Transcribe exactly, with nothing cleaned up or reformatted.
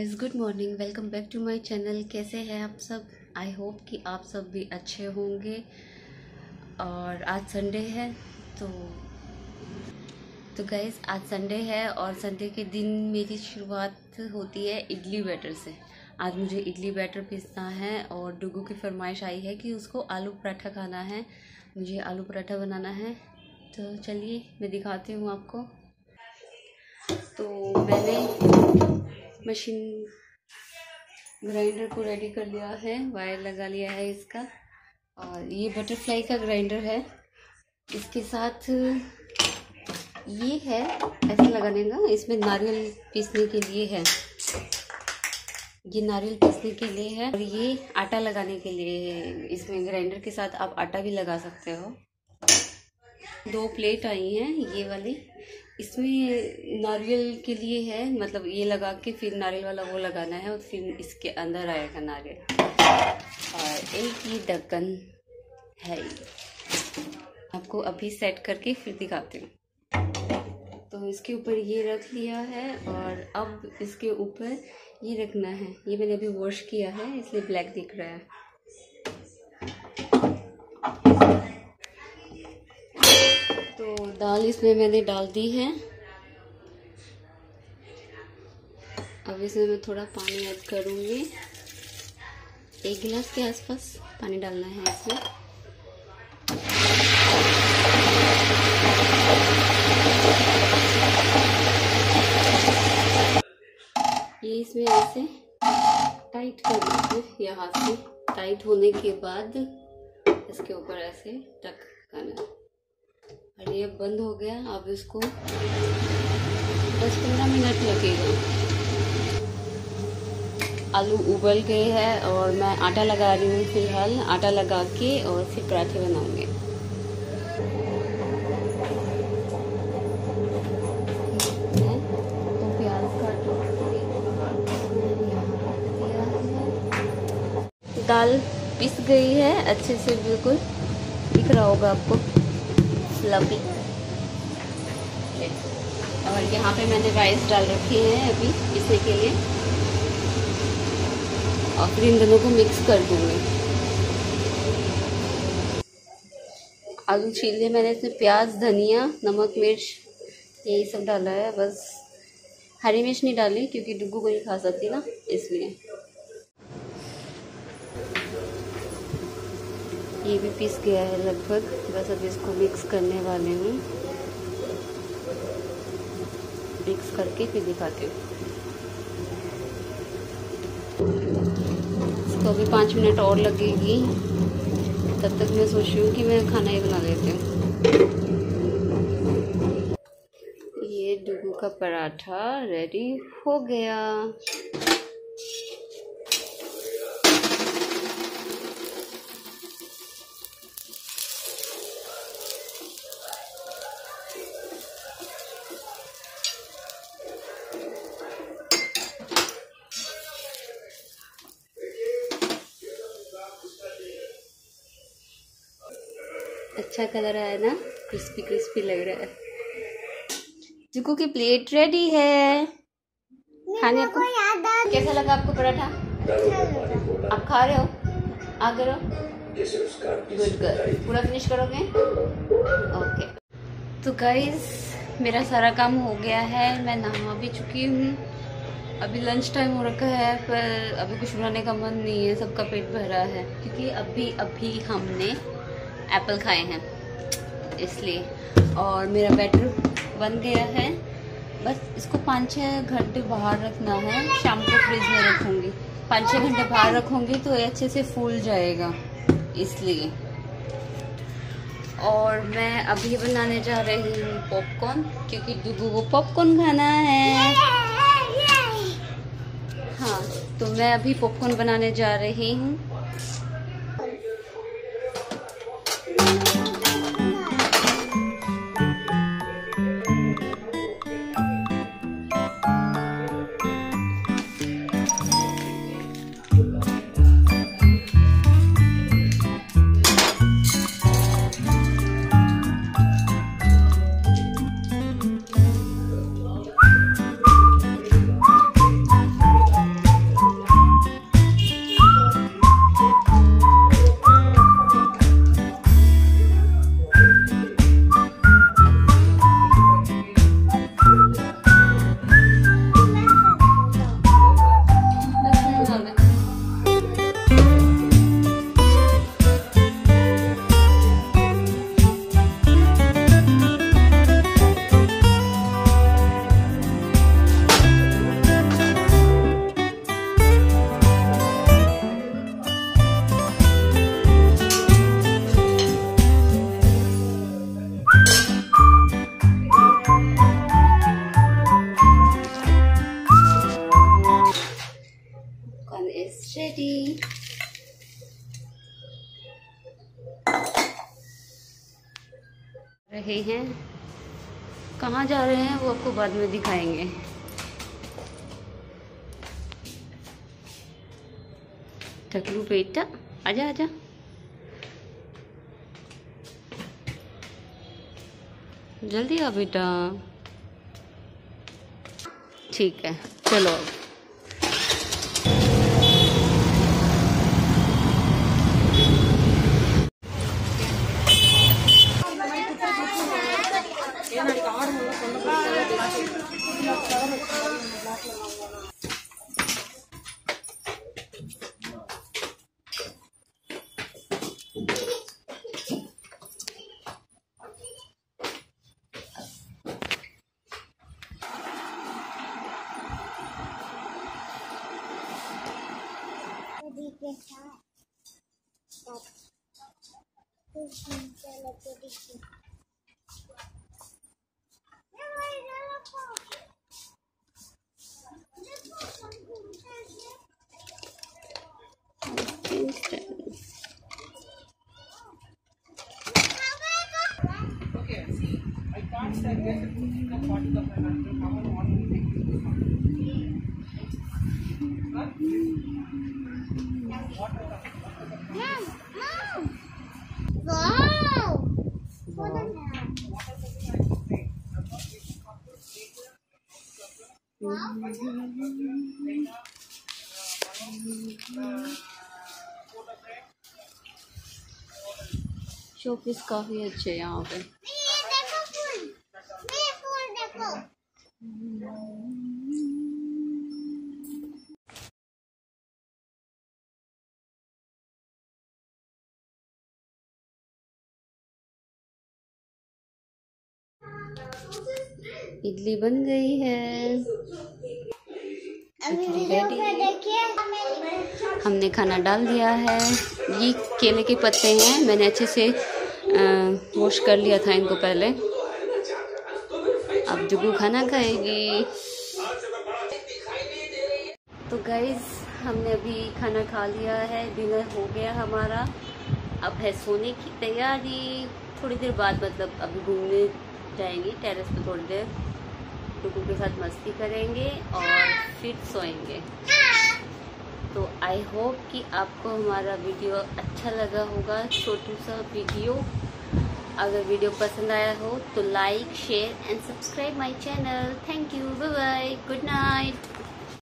Guys, good morning. Welcome back to my channel. कैसे हैं आप सब? आई होप कि आप सब भी अच्छे होंगे। और आज संडे है तो तो गाइस आज संडे है और संडे के दिन मेरी शुरुआत होती है इडली बैटर से। आज मुझे इडली बैटर पीसना है और डुगू की फरमाइश आई है कि उसको आलू पराठा खाना है। मुझे आलू पराठा बनाना है, तो चलिए मैं दिखाती हूँ आपको। तो मैंने मशीन ग्राइंडर को रेडी कर लिया है, वायर लगा लिया है इसका। और ये बटरफ्लाई का ग्राइंडर है। इसके साथ ये है ऐसे लगाने का, इसमें नारियल पीसने के लिए है। ये नारियल पीसने के लिए है और ये आटा लगाने के लिए है। इसमें ग्राइंडर के साथ आप आटा भी लगा सकते हो। दो प्लेट आई हैं ये वाली। इसमें नारियल के लिए है, मतलब ये लगा के फिर नारियल वाला वो लगाना है और फिर इसके अंदर आएगा नारियल। और एक ये ढक्कन है, आपको अभी सेट करके फिर दिखाती हूँ। तो इसके ऊपर ये रख लिया है और अब इसके ऊपर ये रखना है। ये मैंने अभी वॉश किया है इसलिए ब्लैक दिख रहा है। तो दाल इसमें मैंने डाल दी है। अब इसमें मैं थोड़ा पानी ऐड करूँगी। एक गिलास के आसपास पानी डालना है इसमें। ये इसमें ऐसे टाइट करना है, यहाँ से टाइट होने के बाद इसके ऊपर ऐसे टक करना। और ये बंद हो गया। अब इसको दस पंद्रह मिनट लगेगा। आलू उबल गए हैं और मैं आटा लगा रही हूँ फिलहाल। आटा लगा के और फिर पराठे बनाऊंगे। तो प्याज काट दाल पिस गई है अच्छे से, बिल्कुल दिख रहा होगा आपको फ्लफी। और यहाँ पे मैंने राइस डाल रखे हैं अभी पीसने के लिए और फिर इन दोनों को मिक्स कर दूंगी। आलू छील लिए मैंने, इसमें प्याज, धनिया, नमक, मिर्च यही सब डाला है। बस हरी मिर्च नहीं डाली क्योंकि डुगू को नहीं खा सकती ना, इसलिए। ये भी पीस गया है लगभग। बस अब इसको मिक्स करने वाले हूँ। मिक्स करके फिर दिखाती हूँ। इसको अभी पाँच मिनट और लगेगी। तब तक मैं सोच रही हूँ कि मैं खाना ही बना लेती हूँ। ये डुगू का पराठा रेडी हो गया। अच्छा कलर आया ना, क्रिस्पी क्रिस्पी लग रहा है। जुकू की प्लेट रेडी है खाने को। कैसा लगा आपको पराठा? आप खा रहे हो? आ करो। Good girl. पूरा फिनिश करोगे? ओके। तो गाइस मेरा सारा काम हो गया है। मैं नहा भी चुकी हूँ। अभी लंच टाइम हो रखा है पर अभी कुछ बनाने का मन नहीं है। सबका पेट भरा है क्योंकि अभी अभी हमने एप्पल खाए हैं इसलिए। और मेरा बैटर बन गया है। बस इसको पाँच छः घंटे बाहर रखना है। शाम को फ्रिज में रखूँगी। पाँच छः घंटे बाहर रखूँगी तो ये अच्छे से फूल जाएगा, इसलिए। और मैं अभी बनाने जा रही हूँ पॉपकॉर्न क्योंकि डुगू को पॉपकॉर्न खाना है। हाँ, तो मैं अभी पॉपकॉर्न बनाने जा रही हूँ। Popcorn is ready. रहे हैं, कहाँ जा रहे हैं वो आपको बाद में दिखाएंगे। टकलू बेटा आजा आजा। जल्दी आ बेटा। ठीक है चलो अब। Okay, see, I can't say that the party of an actor come on one Wow! Showpiece काफी अच्छे यहाँ पे। इडली बन गई है, हमने खाना डाल दिया है। ये केले के पत्ते हैं, मैंने अच्छे से वॉश कर लिया था इनको पहले। अब जुगू खाना खाएगी। तो गाइज हमने अभी खाना खा लिया है, डिनर हो गया हमारा। अब है सोने की तैयारी। थोड़ी देर बाद मतलब अभी घूमने जाएंगे टेरेस पे, थोड़ी देर टुकू के साथ मस्ती करेंगे और फिर सोएंगे। तो आई होप कि आपको हमारा वीडियो अच्छा लगा होगा, छोटू सा वीडियो। अगर वीडियो पसंद आया हो तो like share and subscribe my channel. Thank you, bye bye, good night.